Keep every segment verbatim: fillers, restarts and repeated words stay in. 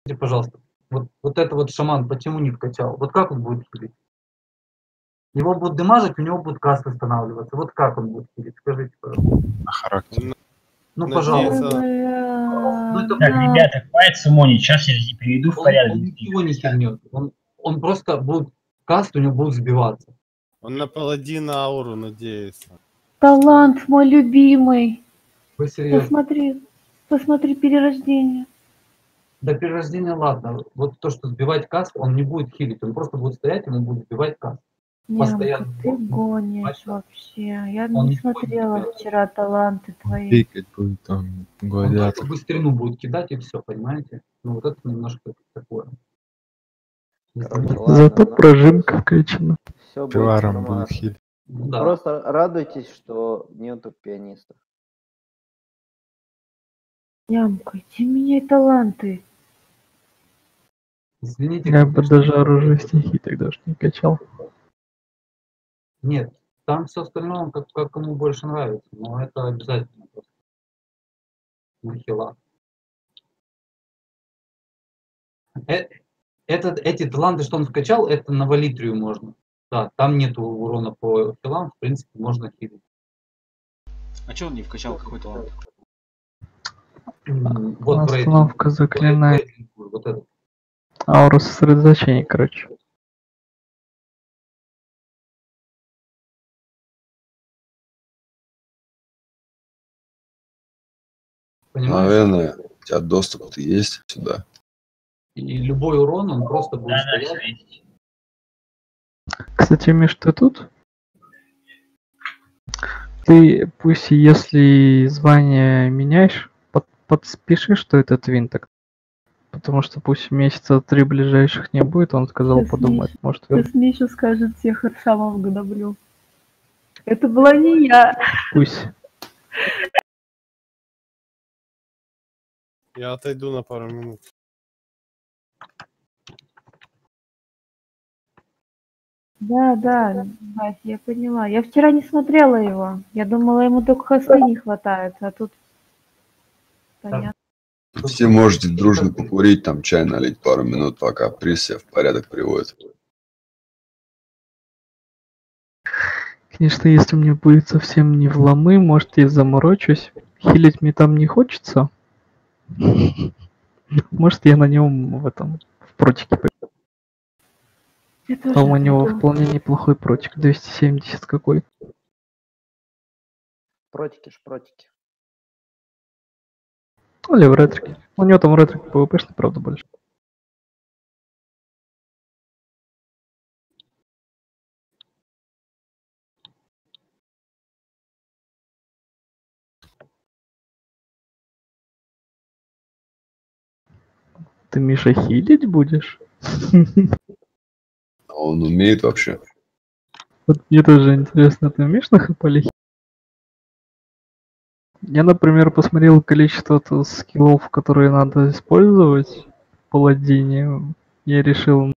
пожалуйста, вот, вот это вот шаман почему не вкачал? Вот как он будет хилить? Его будут демажить, у него будет каст восстанавливаться. Вот как он будет хилить? Скажите, пожалуйста. На характер. Ну, пожалуйста. Ну, это... Так, ребята, хватит сумонить, сейчас я здесь приведу в Он, порядок. он ничего не хильнет. Он, он просто будет, каст у него будет сбиваться. Он на паладина ауру надеется. Талант мой любимый. Вы серьезно? Посмотри, посмотри перерождение. До перерождения ладно. Вот то, что сбивать каст, он не будет хилить. Он просто будет стоять, ему будет сбивать каст. Постоянно. Ты гонишь вообще. Я он не смотрела вчера таланты твои. Пикать будет там, гладиатор. Он быстрину будет кидать и все, понимаете? Ну вот это немножко такое. Короче, Зато ладно, прожимка вкачана. все будет Пиларом нормально. будет хилить. Да. Просто радуйтесь, что нету пианистов. Ямкайте, меняй таланты. Извините. Я бы даже оружие стихи тогда ж не качал. Нет, там все остальное, как, как кому больше нравится, но это обязательно просто на хила. Э, этот, эти таланты, что он вкачал, это на валитрию можно. Да, там нету урона по хилам, в принципе, можно хилить. А что он не вкачал, какой талант? Вот Остановка заклинает. Вот этот. Аура сосредоточения, короче. Понимаешь? Наверное, у тебя доступ есть сюда. И любой урон, он просто будет Да, стоять. Кстати, Миш, ты тут? Ты пусть, если звание меняешь, под, подпиши, что это твинток. Потому что пусть месяца три ближайших не будет, он сказал, Сейчас подумать. Миша- Может, Сейчас Миша скажет всех аршамов гноблю. Это была не я. пусть. Я отойду на пару минут. Да, да, Вась, я поняла. Я вчера не смотрела его. Я думала, ему только хосты не хватает, а тут понятно. Все можете дружно покурить, там чай налить пару минут, пока приз себя в порядок приводит. Конечно, если мне будет совсем не в ломы, может, я заморочусь. Хилить мне там не хочется. Может, я на нем в этом, в протике пойду. Я тоже Там у него пойду. вполне неплохой протик. двести семьдесят какой. Протики, шпротики. Ну, или в ретрике. У него там ретрик пвпшный, правда, больше. Ты, Миша, хилить будешь? А он умеет вообще? Вот мне тоже интересно, ты умеешь на хп хилить? Я, например, посмотрел количество то скиллов, которые надо использовать в паладине. Я решил...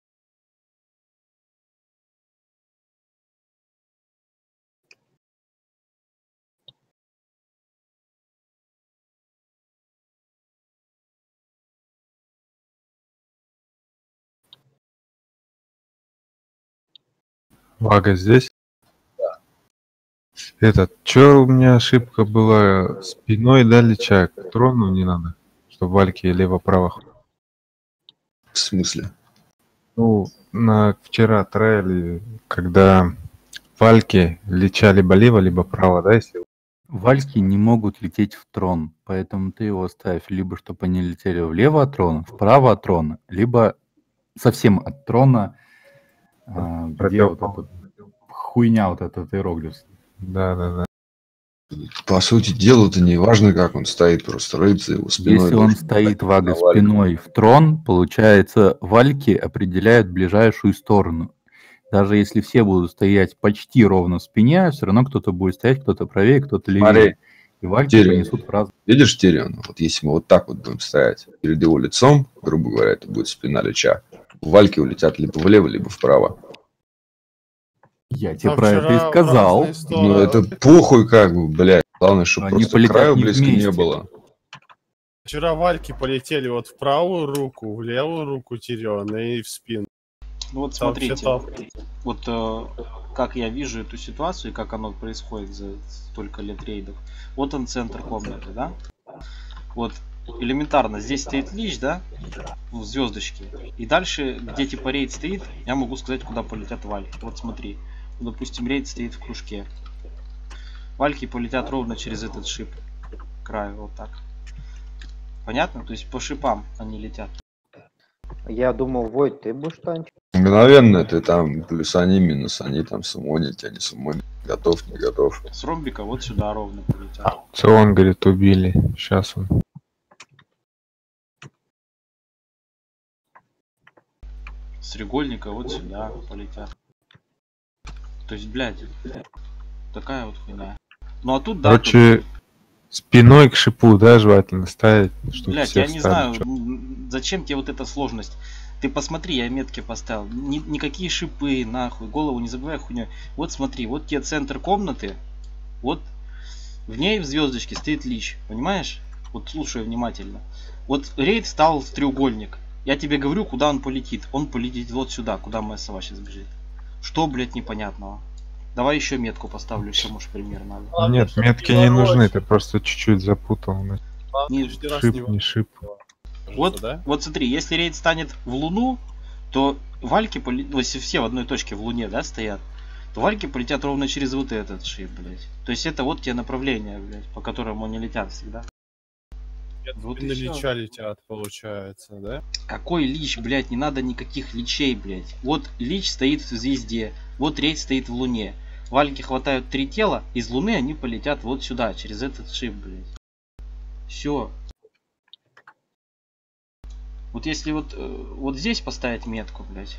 Вага здесь? Да. Этот, чё у меня ошибка была? Спиной дали чай, к трону не надо, чтобы вальки лево-право. В смысле? Ну, на вчера трайли, когда вальки леча либо лево, либо право, да, если... Вальки не могут лететь в трон, поэтому ты его ставь либо чтобы они летели влево от трона, вправо от трона, либо совсем от трона, а, где вот эта хуйня, вот этот иероглиф. Да, да, да. По сути дела, это не важно, как он стоит, просто рыться его спиной. Если он стоит, Вага, спиной в трон, получается, вальки определяют ближайшую сторону. Даже если все будут стоять почти ровно в спине, все равно кто-то будет стоять, кто-то правее, кто-то левее. Смотри, И вальки Тирион. понесут в раз. Видишь Тирион? Вот если мы вот так вот будем стоять перед его лицом, грубо говоря, это будет спина лича, вальки улетят либо влево, либо вправо. Я тебе А про это и вчера в сказал. разные стороны. Ну это похуй как бы, блядь. Главное, чтобы Они просто к полетят краю не близко не вместе. было. Вчера вальки полетели вот в правую руку, в левую руку Тириона и в спину. Ну вот Там смотрите, все вот э, как я вижу эту ситуацию и как оно происходит за столько лет рейдов. Вот он центр комнаты, да? Вот элементарно, здесь стоит лич, да? В звездочке. И дальше, где типа рейд стоит, я могу сказать, куда полетят вальки. Вот смотри, ну, допустим, рейд стоит в кружке. Вальки полетят ровно через этот шип. К краю, вот так. Понятно? То есть по шипам они летят. Я думал, Войт, ты будешь танчить? Мгновенно ты там плюс они, минус они там суммонить, а не суммонить. Готов, не готов. С ромбика вот сюда ровно полетят. Что он говорит, убили. Сейчас он. С треугольника вот сюда полетят. То есть, блядь, такая вот хуйня. Ну а тут, да, Короче, тут... спиной к шипу, да, желательно ставить, чтобы Блядь, все я не встали. знаю, Чё? зачем тебе вот эта сложность. Ты посмотри, я метки поставил. Ни, никакие шипы, нахуй, голову не забывай хуйня. Вот смотри, вот тебе центр комнаты. Вот в ней в звездочке стоит лич. Понимаешь? Вот слушай внимательно. Вот рейд встал в треугольник. Я тебе говорю, куда он полетит. Он полетит вот сюда, куда моя сова сейчас бежит. Что, блядь, непонятного? Давай еще метку поставлю, еще может пример надо. Нет, метки не нужны, ты просто чуть-чуть запутал. Не, Шип, не шип. Вот, да? Вот смотри, если рейд станет в Луну, то вальки, поли... ну, если все в одной точке в Луне, да, стоят, то вальки полетят ровно через вот этот шип, блядь. То есть это вот те направления, блядь, по которым они летят всегда. Вот на лича летят, получается, да? Какой лич, блядь, не надо никаких личей, блядь. Вот лич стоит в звезде, вот рейд стоит в Луне. Вальки хватают три тела, из Луны они полетят вот сюда, через этот шип, блядь. Все. Вот если вот, вот здесь поставить метку, блядь.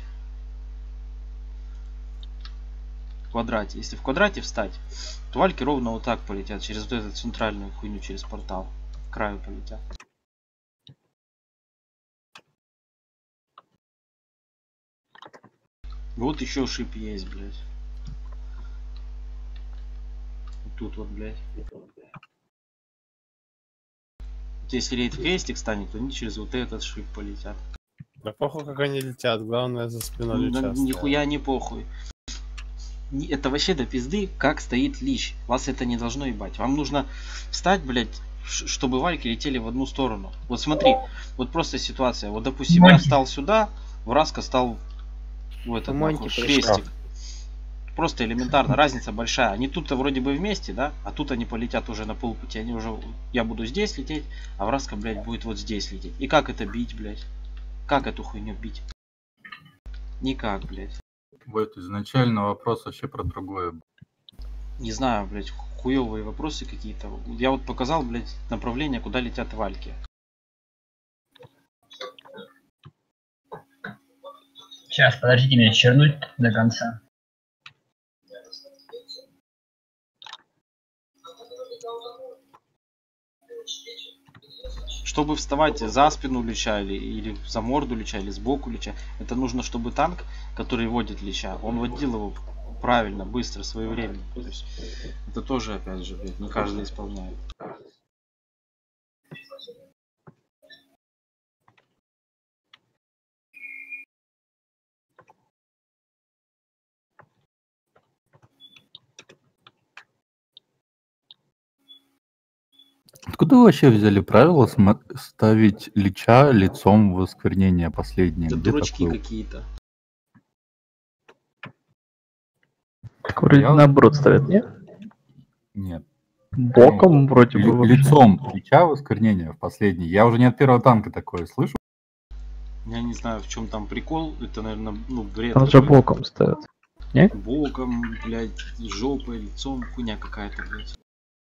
В квадрате. Если в квадрате встать, то вальки ровно вот так полетят, через вот эту центральную хуйню, через портал. К краю полетят. Вот еще шип есть, блядь. Вот тут вот, блядь. Если рейд в крестик станет, то они через вот этот шип полетят. Да похуй, как они летят, главное за спиной Ну, лича. да, нихуя не похуй. Это вообще до пизды, как стоит лич. Вас это не должно ебать. Вам нужно встать, блядь, чтобы вальки летели в одну сторону. Вот смотри, вот просто ситуация. Вот допустим, я встал сюда, Враска стал в этот нахуй, крестик. Просто элементарно, разница большая. Они тут-то вроде бы вместе, да? А тут они полетят уже на полпути. Они уже, я буду здесь лететь, а Враска, блядь, будет вот здесь лететь. И как это бить, блядь? Как эту хуйню бить? Никак, блядь. Вот изначально вопрос вообще про другое. Не знаю, блядь, хуевые вопросы какие-то. Я вот показал, блядь, направление, куда летят вальки. Сейчас, подождите меня чернуть до конца. Чтобы вставать за спину лича или, или за морду лича, или сбоку лича, это нужно, чтобы танк, который водит лича, он водил его правильно, быстро, своевременно. То есть это тоже, опять же, блядь, не каждый исполняет. Откуда вы вообще взяли правило см- ставить лича лицом в осквернение последнее? Да Где дурачки такое? какие-то. Так вроде Я- наоборот ставят, нет? Нет. Боком вроде Ли- бы вообще. лицом лича в осквернение в последний. Я уже не от первого танка такое слышу. Я не знаю, в чем там прикол. Это, наверное, ну, бред. Там же боком ставят. Не? Боком, блядь, жопой, лицом, хуйня какая-то, блядь.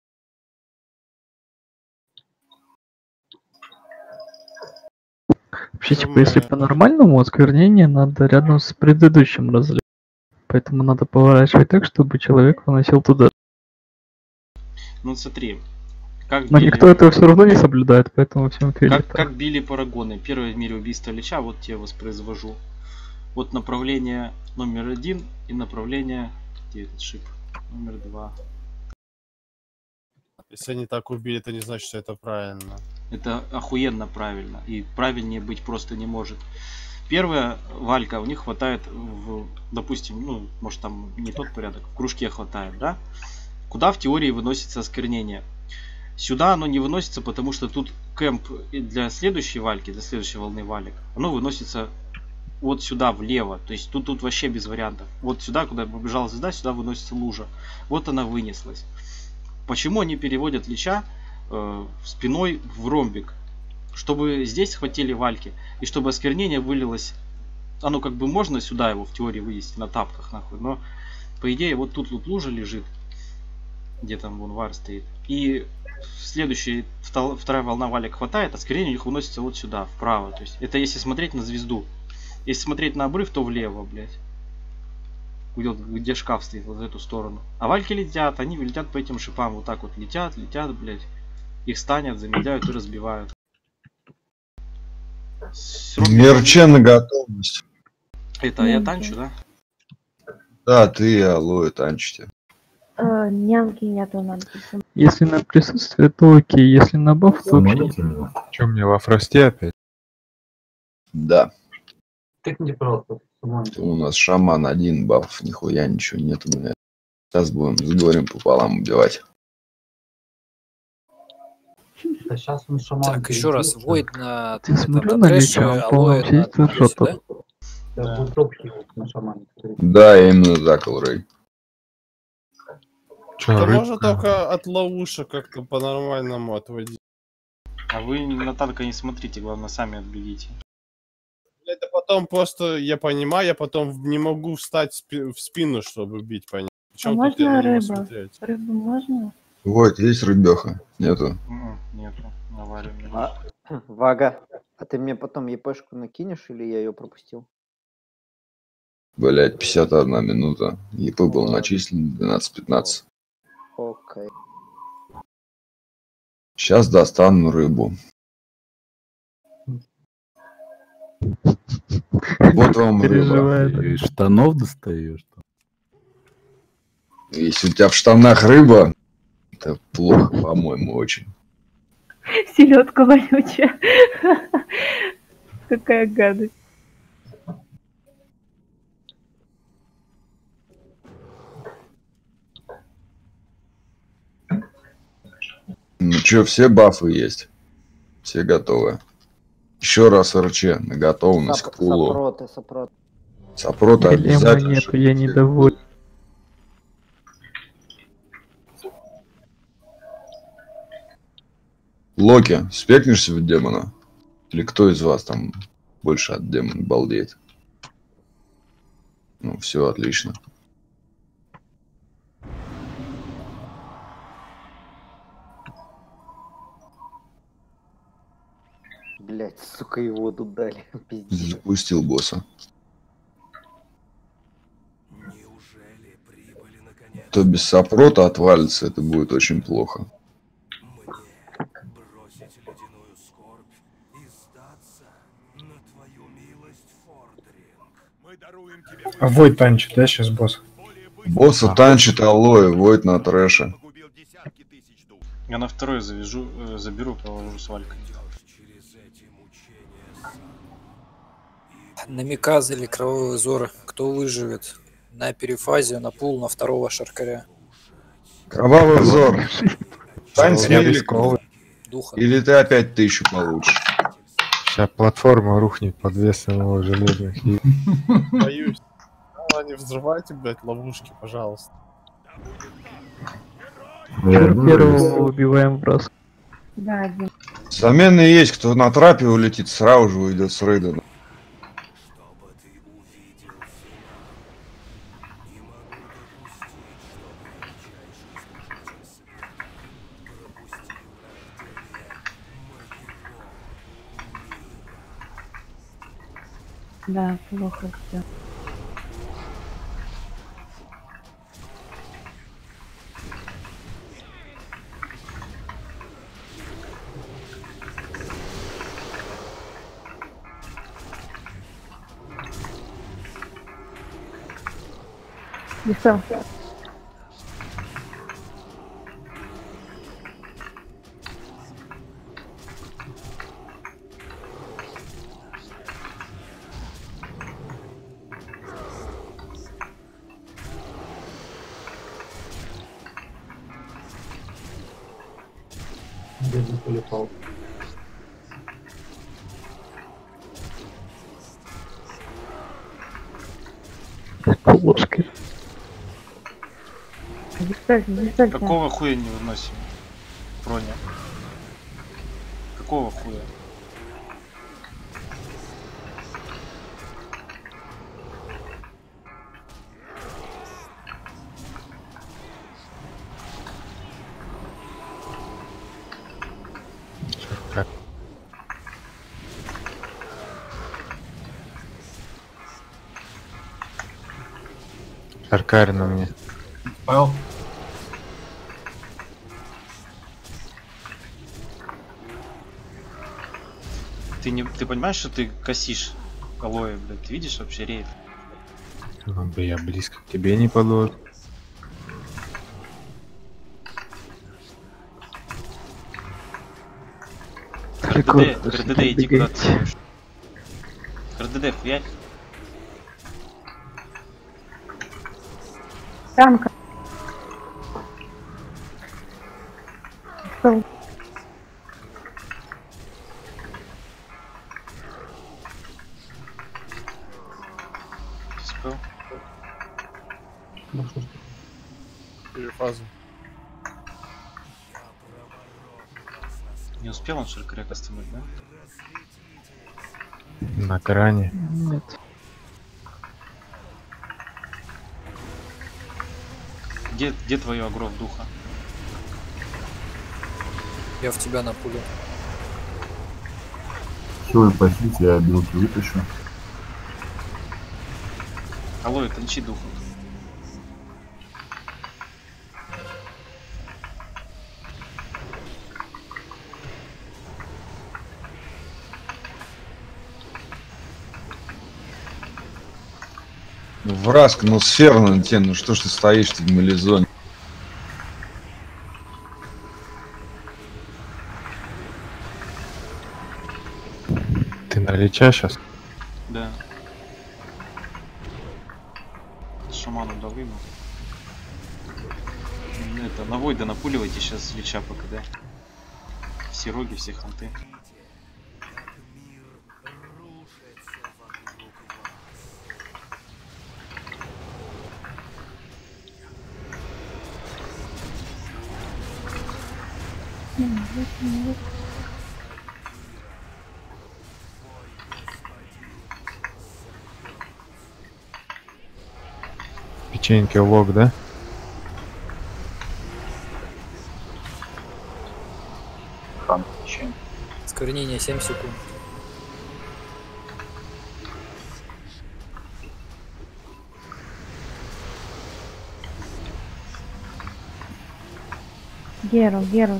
Вообще, типа, если по-нормальному осквернение надо рядом с предыдущим разлетом. Поэтому надо поворачивать так, чтобы человек выносил туда. Ну смотри, как Но били, никто этого все равно не соблюдает, поэтому всем как, фиолетово. как били парагоны. Первое в мире убийство лича, вот тебе воспроизвожу. Вот направление номер один и направление, где этот шип, номер два. Если они так убили, это не значит, что это правильно. Это охуенно правильно. И правильнее быть просто не может. Первая валька, у них хватает, в, допустим, ну, может там не тот порядок, в кружке хватает, да? Куда в теории выносится осквернение? Сюда оно не выносится, потому что тут кэмп для следующей вальки, для следующей волны валик, оно выносится вот сюда влево. То есть тут, тут вообще без вариантов. Вот сюда, куда побежала звезда, сюда выносится лужа. Вот она вынеслась. Почему они переводят лича э, спиной в ромбик? Чтобы здесь схватили вальки, и чтобы осквернение вылилось. Оно как бы можно сюда его в теории вынести на тапках, нахуй. Но по идее вот тут вот лужа лежит, где там вон вар стоит. И следующая, вторая волна валик хватает, осквернение у них выносится вот сюда, вправо. То есть это если смотреть на звезду. Если смотреть на обрыв, то влево, блядь. Где, где шкаф стоит, вот в эту сторону. А вальки летят, они летят по этим шипам. Вот так вот летят, летят, блядь. Их станят, замедляют и разбивают. Мерче на готовность. Это я танчу, да? Да, ты, алоэ, танчите. Э, нямки нету, надо. Если на присутствие, то окей. Если на баф, то окей. Че, мне во фросте опять? Да. Тыкните просто. У нас шаман один, бафов нихуя ничего нет у меня. Сейчас будем с горем пополам убивать. Да сейчас он шаман. Так, еще раз, Войд на, Ты это, смотрел на на трэше, лича, он, алоэ по-моему, на сидит на трэше, да? шотах. Да, будет общий на шамане. Да, именно так, Алрей. Че, Да рыбка? можно только от ловушек как-то по-нормальному отводить. А вы на танка не смотрите, главное сами отглядите. Это потом просто, я понимаю, я потом не могу встать спи- в спину, чтобы бить по ней. А Причем тут я можно не могу рыба? смотреть. Рыбу можно? Вот, есть рыбеха? Нету. М-м, нету, наваливаем. не А, Вага, а ты мне потом епешку накинешь или я ее пропустил? Блять, пятьдесят одна минута. ЕП был начислен двенадцать пятнадцать. Окей. Сейчас достану рыбу. Вот вам рыба. Переживает. Из штанов достаешь? Если у тебя в штанах рыба, это плохо, по-моему, очень. Селедка вонючая. Какая гадость. Ну что, все бафы есть? Все готовы. Еще раз РЧ на готовность Сап- к пулу. Сапроты, сапроты. Сапрота Голема обязательно. нету, чтоб я все недоволен. Локи, спекнешься в демона? Или кто из вас там больше от демона балдеет? Ну, все отлично. Блять, сука, его тут дали. Пиздец. Запустил босса. То без сапрота отвалится, это будет очень плохо. А Войд танчит, да, сейчас босс? Босса танчит алоэ, Войд на трэше. Я на второй завяжу, э, заберу, положу с валькой. На Миказа или Кровавые Узоры. Кто выживет? На перифазе, на пул, на второго шаркаря. Кровавый взор. Тань с Я миликом. рисковый. Духа. Или ты опять тысячу получишь. Сейчас платформа рухнет под весом его железных. и- Боюсь. А, не взрывайте, блядь, ловушки, пожалуйста. Первого убиваем в раз. Да, один. Замены есть, кто на трапе улетит, сразу же уйдет с рейда. Да, плохо все. Лисо. бедный полипал. Ложкой. Не ставьте, не ставьте. Какого хуя не выносим? Броня. Какого хуя? Как? Аркарь на мне. Понял? Ты не, ты понимаешь, что ты косишь алоэ, блядь? Ты видишь вообще рейд? Ну, бы я близко к тебе не подложу. РДД, РДД, иди куда ты ходишь. РДД, хуять. Танка. Что? Спел. Перефазу. Не успел он шаркрек остановить, да? На грани. Нет. Где, где твое агро духа? Я в тебя напулю. Все, пошлите, я белки вытащу. Алоэ, танчи духом. Враск, ну сфера на тебе, ну что ж ты стоишь в мелизоне? Ты на Лича сейчас? Да. Шаману долыну. Это, на Войда напуливайте сейчас Лича пока, да? Все роги, все ханты. Печеньки лог, да? Хан, печенье. Сквернение семь секунд. Геру, Геру.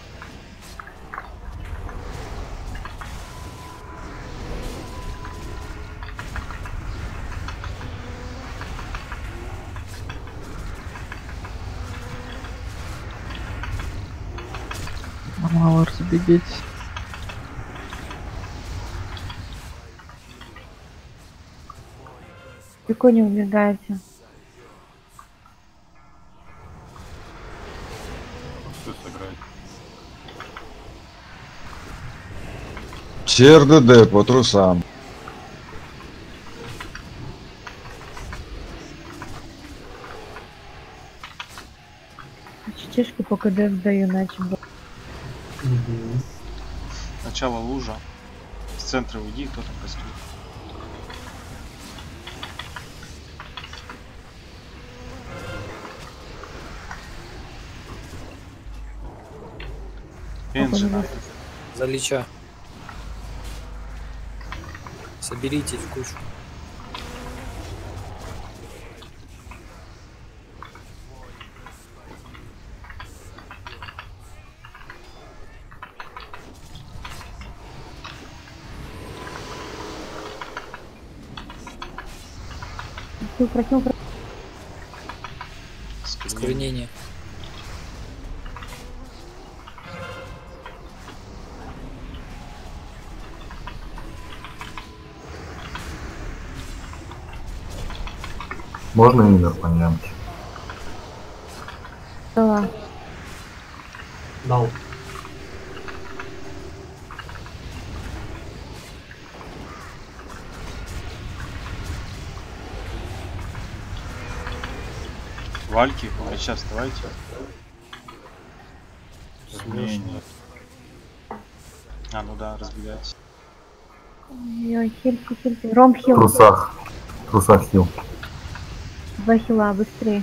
Мало разбегитесь. Далеко не убегайте. Что сыграть? Все РДД по трусам. Чешки по КД сдаю, иначе бы. Угу. Начало лужа. С центра уйди, кто там костюм. Энджина. За Лича. Соберитесь в кучу. Просил, просил. Сквернение. Можно имя по немке? Да. Дал. Вальки, врача, вставайте. Смешно. А, ну да, разбегайтесь. Ой, хильки, хильки. Ром В хил. трусах. В трусах хил. Два хила, быстрее.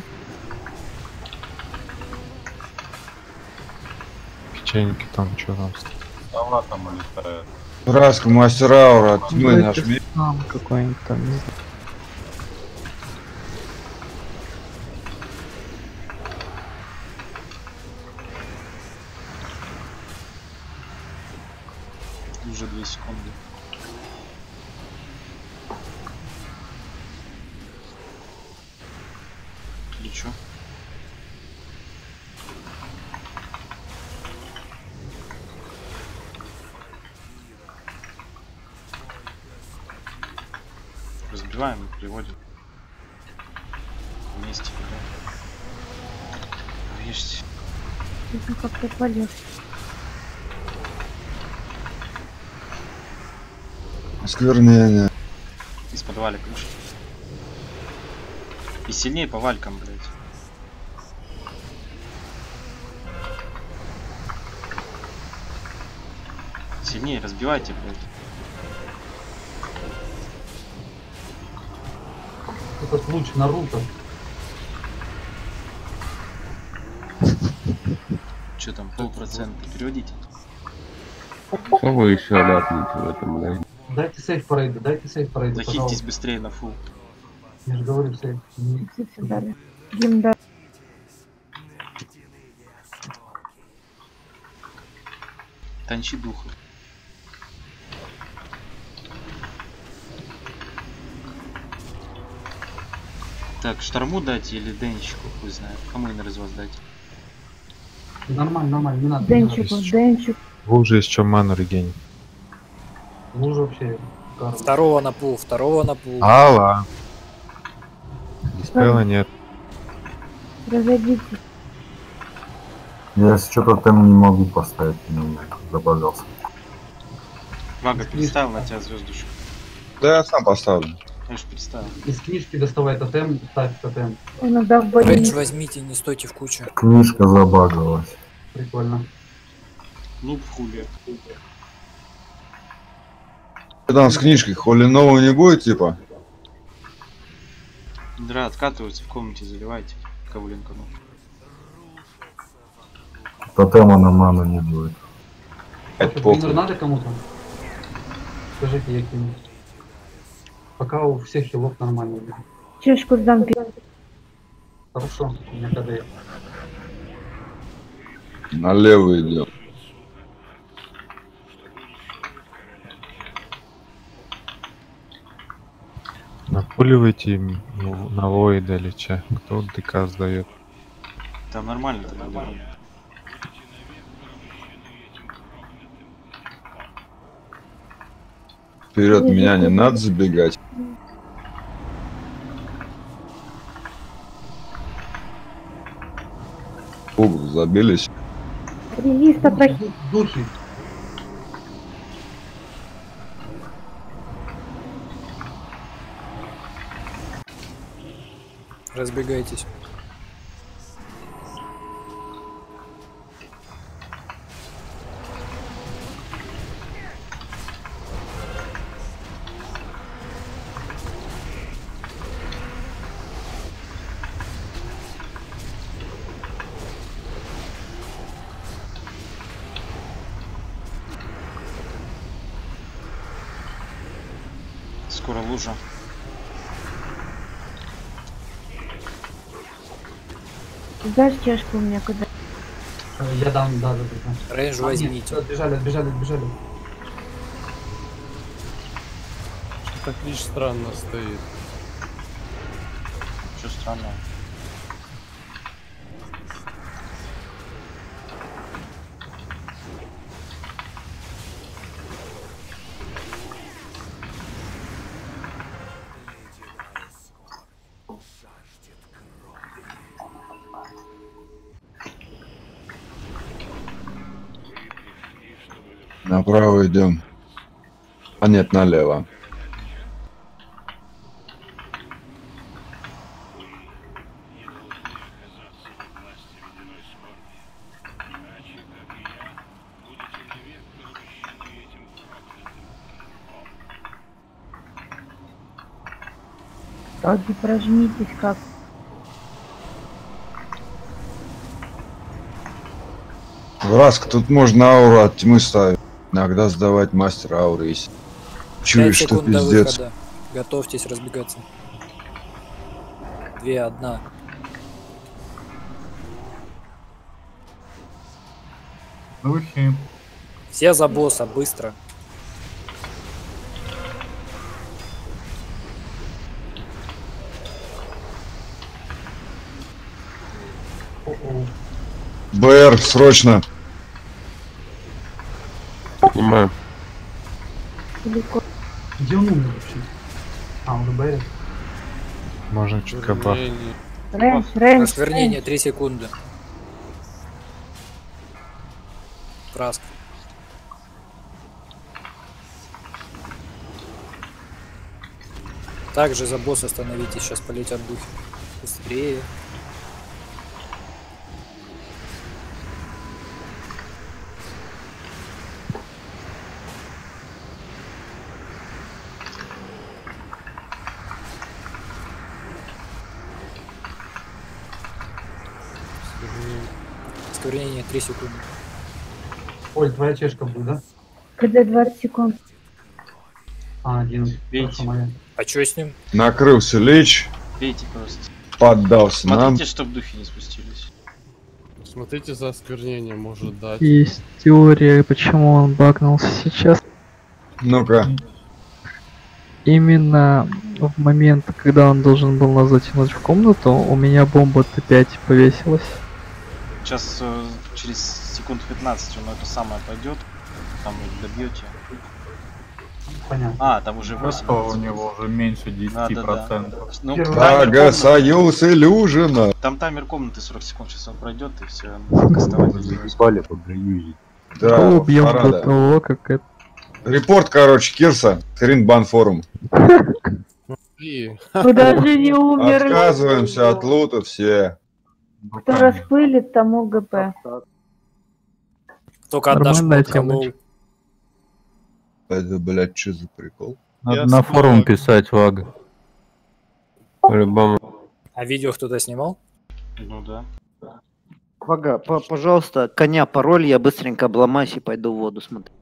Печеньки там, что там? Она там улетает. Раска, мастер аура, тьмы Давайте нажми. сам какой-нибудь там, не знаю. Уже две секунды. Лечу. Разбиваем и приводим. Вместе, да. Ешьте. Ну как ты полез. Осквернение. Из-под валик лучше. И сильнее по валькам, блядь. Сильнее разбивайте, блядь. Этот луч Наруто. Что там, полпроцента переводите? Что вы еще ляпнете в этом, блядь? Дайте сейф парейду, дайте сейф парейду, Захильтесь пожалуйста. быстрее на фул. Я же говорю сейф. Не- Все дали. Гимн дали. Танчи духа. Так, шторму дать или денчику, хуй знает. Кому именно из вас дать? Нормально, нормально, не надо. Денчику, Денчик. Лужа из чем ману регень. Лужа вообще. шикарно. Второго на пул, второго на пул. Алла. Диспела нет. Разойдитесь. Я если что-то там не могу поставить, не забагался. Вага, переставил на тебя звездочку. Да я сам поставлю. Я же переставил. Из книжки доставай тотем, ставь тотем. Иногда в Рейндж больнице. возьмите, не стойте в куче. Книжка забагалась. Прикольно. Ну, в хули. Что там с книжкой? Холи нового не будет, типа? Дра, откатываются в комнате, заливайте. Ковленко, ну. Тотема на ману не будет. Это Винер похуй. надо кому-то? Скажите, я кину. Пока у всех хилов нормально. будет. Чешку сдам. пи- Хорошо, у меня КД. Налево идем. Напуливайте им ну, на Ллойда или че. Кто ДК сдает? Там нормально тогда было. Вперед меня не надо забегать. Угол забились. Резиста прохи. Духи. Разбегайтесь. Скоро лужа. Дашь чешку у меня куда? Э, Я дам, да, да, да. Рейндж А, нет, возьмите. Отбежали, отбежали, отбежали. Так лишь странно стоит. Что странного? Направо идем. А нет, налево. Аги, прожмитесь как. Враск, тут можно ауру от тьмы ставить. Иногда сдавать мастера ауры, если чуешь, пять что секунд до пиздец. выхода. Готовьтесь разбегаться. Две, одна. Духи. Все за босса, быстро. БР, срочно. Понимаю. Далеко. Где он умер вообще? А, он в БР. Можно чутка баф. Рэнс, Рэнс, Осквернение, три секунды. Фраск. Также за босса становитесь, сейчас полетят духи. Быстрее. Осквернение, три секунды. Оль, твоя чешка будет, да? КД двадцать секунд. А, один. А чё с ним? Накрылся лечь. Бейте просто. Поддался нам. Смотрите, чтоб духи не спустились. Смотрите за осквернение, может дать. Есть теория, почему он багнулся сейчас. Ну-ка. Именно в момент, когда он должен был нас затянуть в комнату, у меня бомба Т пять повесилась. Сейчас э, через секунд пятнадцать он это самое пойдет. Там вы добьете. Понятно. А, там уже восемь. Что у него уже меньше десяти процентов. Ну, Ага, союз иллюжина. Там таймер комнаты сорок секунд, сейчас он пройдет и все. Заебали побрюзить. Да, Кого убьем парада. до того, как это... Репорт, короче, Кирса. Хрен бан форум. И... Вы даже не умерли. Отказываемся от лута все. Кто распылит, тому ГП. Только отдашь Нормальная под колол. тема. Это, блядь, что за прикол? Надо на форум писать, Вага. По-любому. А видео кто-то снимал? Ну да. Вага, по- пожалуйста, коня пароль, я быстренько обломаюсь и пойду в воду смотреть.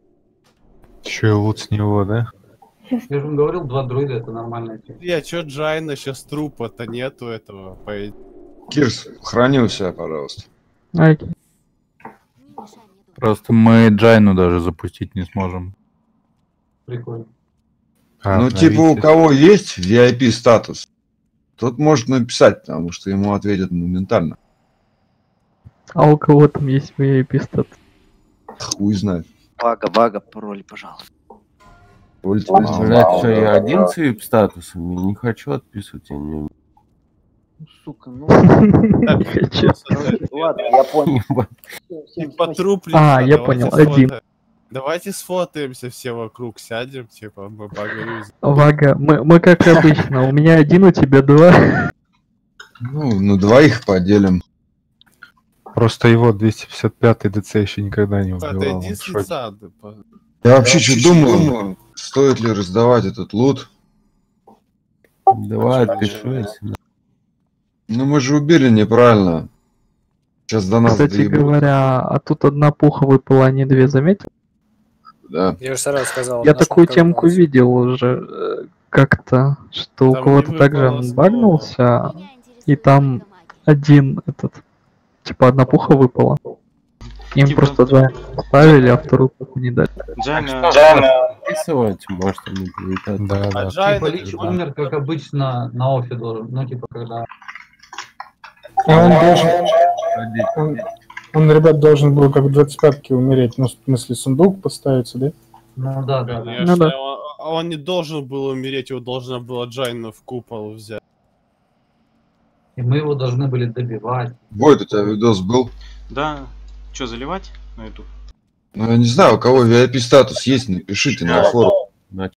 Че, лут с него, да? Я же вам говорил, два друида это нормальная тема. Я чё, Джайна, сейчас трупа-то нету этого. По... Кирс, храни у себя, пожалуйста. Окей. Просто мы Джайну даже запустить не сможем. Прикольно. А, Ну, типа, у кого есть ви ай пи статус, тот может написать, потому что ему ответят моментально. А у кого там есть ви ай пи статус? Хуй знает. Вага, Вага, пароль, пожалуйста. Пароль тебе А, сделал. блядь, что, я один с ви ай пи статусом? Я не хочу отписывать, я не умею. Сука, ну... Не хочу. Ладно, я понял. Типа труп А, лежит, я давайте понял, сфотаем. один. Давайте сфотаемся все вокруг, сядем, типа, мы поговорим. Вага, мы, мы как обычно, у меня один, у тебя два. Ну, на двоих поделим. Просто его двести пятьдесят пятый ДЦ еще никогда не убивал. Отойди он с в шоке. лица. да, по- Я вообще что думаю, стоит ли раздавать этот лут? Давай, отпишу, если... Ну, мы же убили неправильно. Сейчас до нас Кстати доебут. говоря, а тут одна пуха выпала, а не две, заметил? Да. Я же сразу сказал. Я наш такую макар темку молодец. видел уже э, как-то, что у Там кого-то не также выпало он слова. багнулся, и там один этот, типа одна пуха выпала. Им Типа- просто два поставили, а вторую пуху не дали. Джайна... Отписывать, может, они прилетят. Да, да. А Джайна... Типа Лич умер, как обычно, на офе должен. Ну, типа, когда... А он должен... Он, он, ребят, должен был как в двадцать пятке умереть. Ну, в смысле, сундук поставиться, да? Ну, да, да, да. Конечно, Ну да. он, он не должен был умереть, его должна была Джайна в купол взять. И мы его должны были добивать. Войд, у тебя видос был? Да. Че, заливать на YouTube? Ну, я не знаю, у кого ви ай пи статус есть, напишите на форум.